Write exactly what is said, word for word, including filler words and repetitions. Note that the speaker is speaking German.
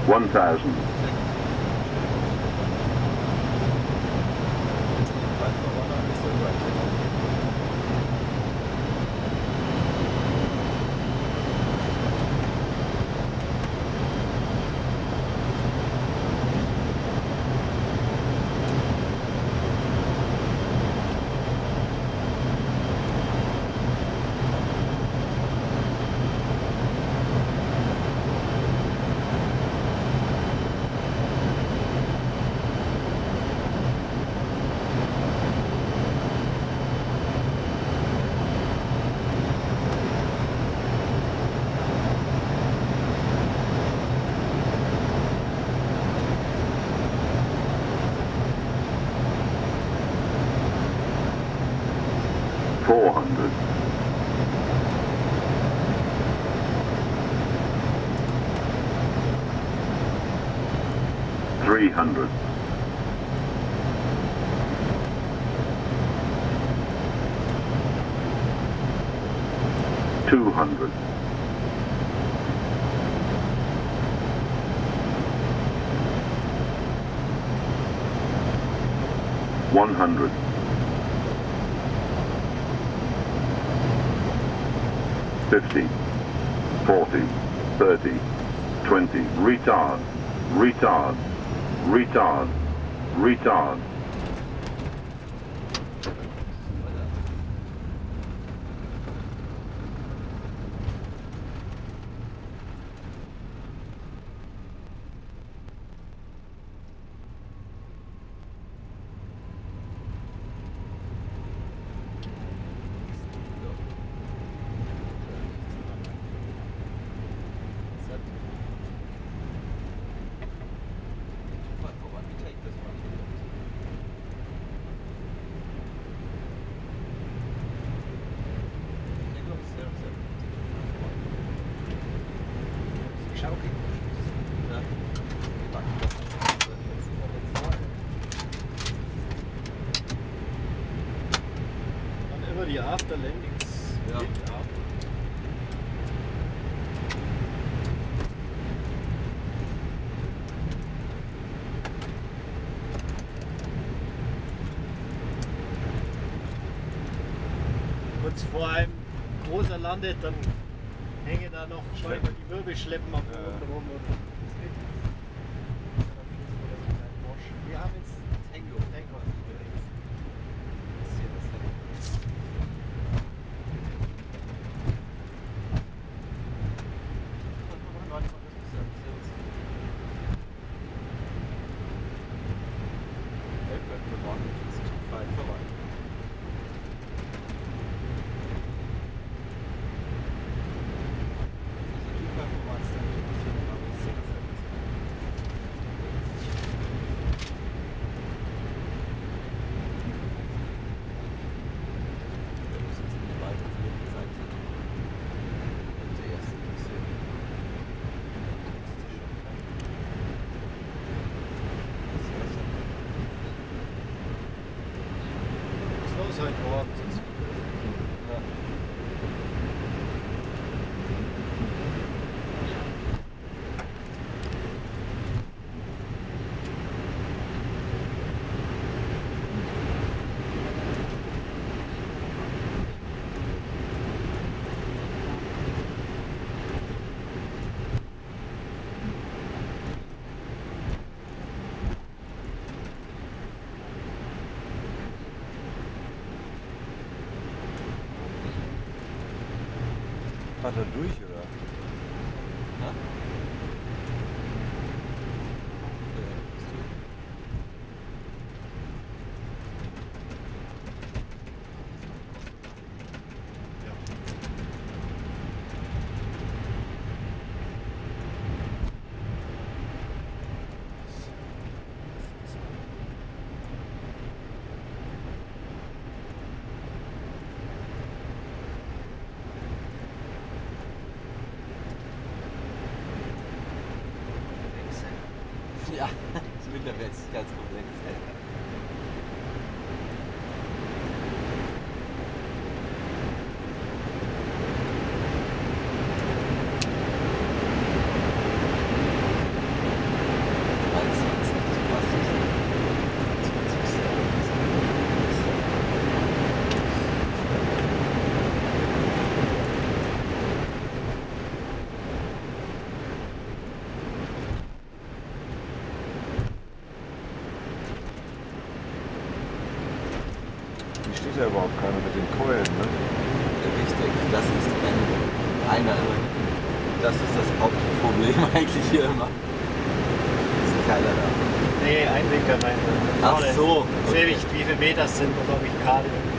one thousand. four hundred. three hundred. two hundred. one hundred. fifty, forty, thirty, twenty, retard, retard, retard, retard. Immer die Afterlandings ja. mit ab. Kurz vor einem großer landet, dann hängen da noch mal über die Wirbelschleppen am Boden rum. Wir haben jetzt Tango. Tango. Halt morgen. Ja. Hat er durch, oder? Ja? Ja, mittlerweile ist es ganz komplex. steht ja überhaupt keiner mit den Keulen, ne? Richtig, das ist ein, einer. Das ist das Hauptproblem eigentlich hier immer. Ist keiner da. Nee, Einwinker rein. Ach so. Sehe ich, wie viele Meter es sind und ob ich gerade